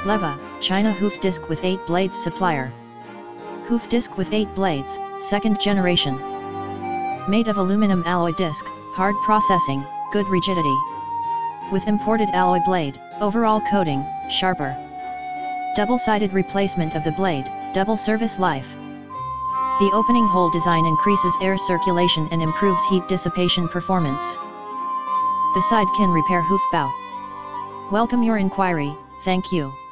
LEVAH, China Hoof Disc with 8 blades Supplier. Hoof Disc with 8 blades, 2nd generation. Made of aluminum alloy disc, hard processing, good rigidity. With imported alloy blade, overall coating, sharper. Double-sided replacement of the blade, double service life. The opening hole design increases air circulation and improves heat dissipation performance. The side can repair hoof bow. Welcome your inquiry, thank you.